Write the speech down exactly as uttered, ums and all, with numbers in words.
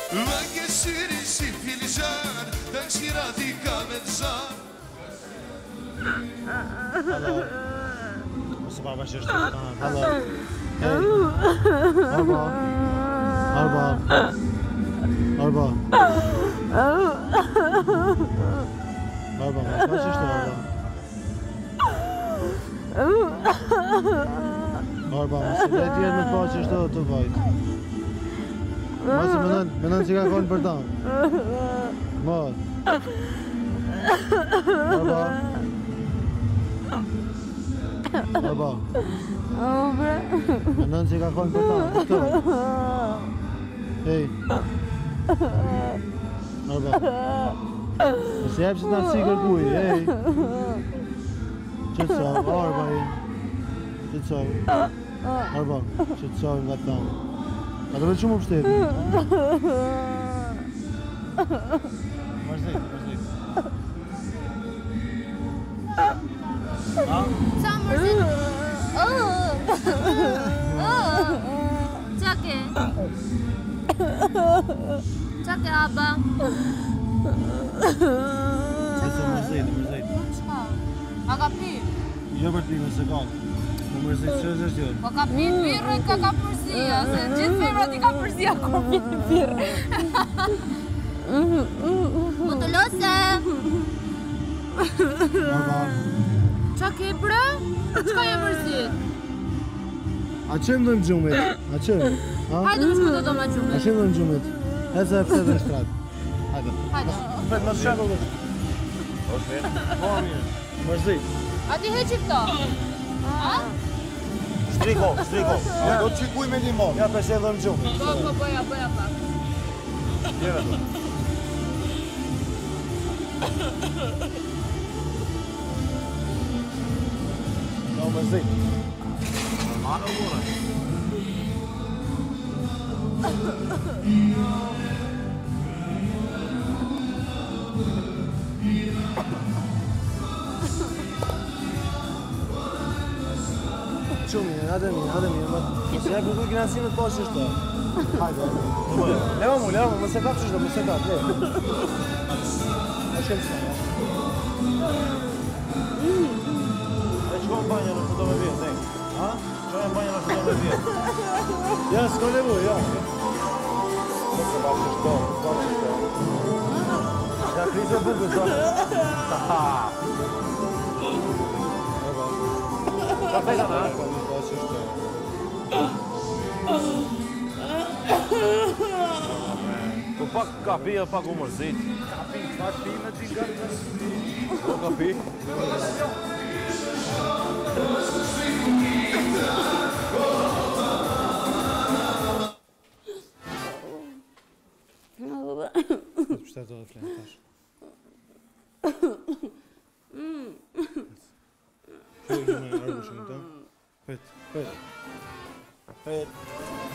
ما كسر شي في الجار داكشي راضي كامل جار سبعة عشر هلا أربعة أربعة أربعة أربعة ما تبغاش أربعة أربعة ما سيدي ديال ما تبغاش تو تفايت ما سمعنا من أنت كون بردان ما أربعة أربعة من أنت كون بردان إيه أربعة بس يا بس ناسي قوي إيه شو تسوي أربعة شو تسوي أربعة شو تسوي قدام هذا شو مو بشتري مرزيك مرزيك ها سام مرزيك اوه اوه جاكي جاكي ابا مرزيك مرزيك Agapi. Jo për ti me se ka. Më mërzit që është është Po ka pi birrë, ka ka përzia, se gjithë femrat i ka përzia kur pi birrë. Po të lose. Qa ke bre? Qka je mërzit? A qëmë dojmë gjumit? A qëmë? Hajde më shku të do ma A gjumit. qëmë dojmë gjumit? E se e pëse dhe në shtrat. Hajde. Hajde. Pret më shemë dhe. Ose? Po mirë. Mërzit. A ti heqi këto? A? Shtriko, shtriko. Do të qikuj me limon. Ja pëse dhe në gjumit. Po, po, bëja, bëja pak. Jeve do. No, mërzit. Ma në vore. Qumi, hajde mi, hajde mi, mos e bukur granësimit po është të. Hajde. Leva mu, leva mu, mos e kap qështë, mos e kap, le. A shemë sa, ja. E qko në banja në foto me vjetë, ne? Ha? Qo në banja në foto me vjetë? Ja, s'ko levu, ja. Mos e kap qështë, kap qështë. Ja, krizë e bukur, sa. Ha! Ka fejta në, ha? Po pak kapi e pak u mërzit. Kapi, pak pi me t'i gërë. Po kapi. Të pështet do dhe flenë tash. Shë e gjëme argu shumë të. Pet, pet. Pet.